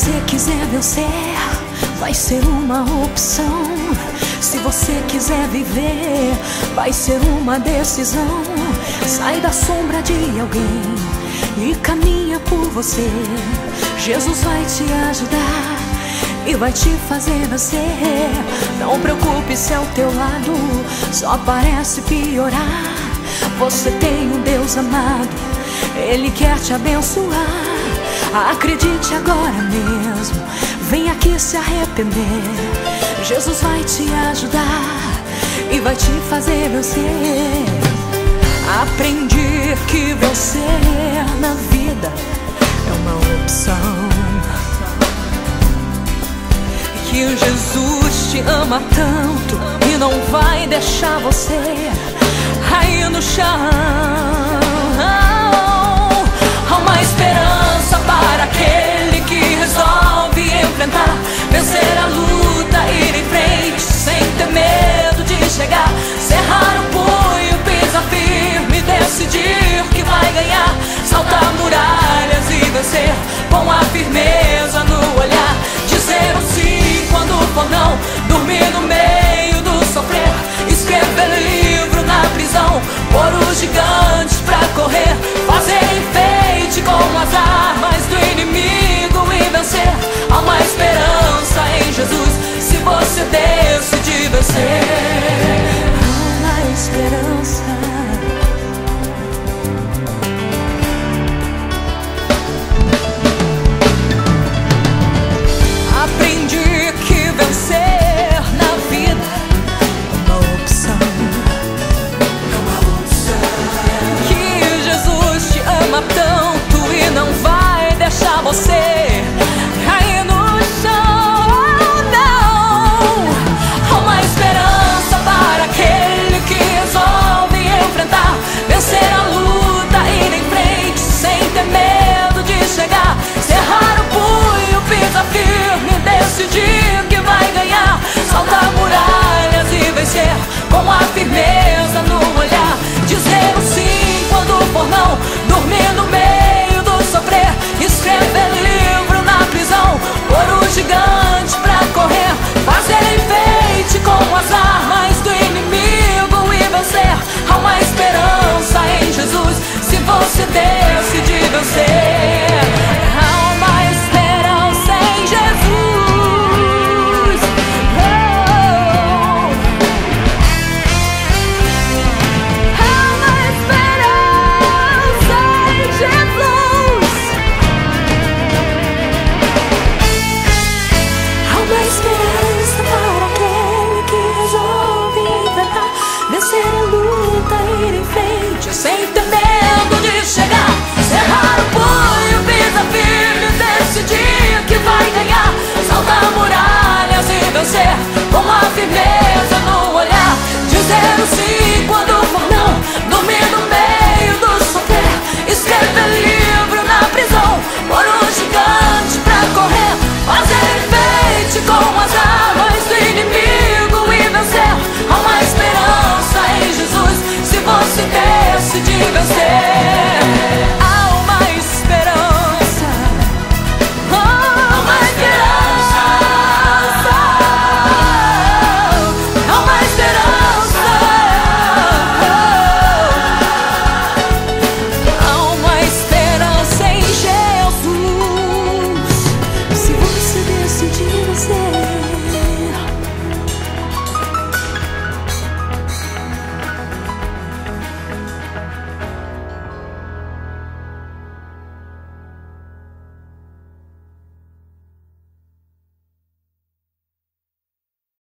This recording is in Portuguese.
você quiser vencer, vai ser uma opção. Se você quiser viver, vai ser uma decisão. Sai da sombra de alguém e caminha por você. Jesus vai te ajudar e vai te fazer vencer. Não preocupe se ao teu lado só parece piorar. Você tem um Deus amado, Ele quer te abençoar. Acredite agora mesmo, vem aqui se arrepender. Jesus vai te ajudar e vai te fazer vencer. Aprendi que vencer na vida é uma opção, que Jesus te ama tanto e não vai deixar você cair no chão. Há uma esperança para aquele que resolve enfrentar, vencer a luta, ir em frente sem ter medo de chegar. Cerrar o punho, pisar firme, decidir que vai ganhar. Saltar muralhas e vencer com a firmeza no olhar. Dizer um sim quando for não, dormir no meio do sofrer. Escrever livro na prisão, pôr os gigantes pra correr. Fazer enfeite com as armas do inimigo e vencer. Há uma esperança em Jesus, se você decidir vencer. Há uma esperança. Aprendi que vencer na vida é uma opção, que Jesus te ama tanto e não vai deixar você cair no chão. Não, há uma esperança para aquele que resolve enfrentar, vencer a luta, ir em frente sem ter medo de chegar. Cerrar o punho, pisar firme, decidir que vai ganhar. Saltar muralhas e vencer com a firmeza no olhar. Dizer um sim quando for não, dormir no meio do sofrer. Escrever livro na prisão, pôr os gigantes pra correr. Fazer enfeite com as armas do inimigo e vencer. Há uma esperança em Jesus, se você decidir vencer. Há uma esperança em Jesus. Há uma esperança em Jesus. Há uma esperança para aquele que resolve enfrentar, vencer a luta, ir em frente sem ter medo de chegar. Cerrar o punho, pisar firme, decidir que vai ganhar. Saltar muralhas e vencer com a firmeza no olhar. Dizer o sim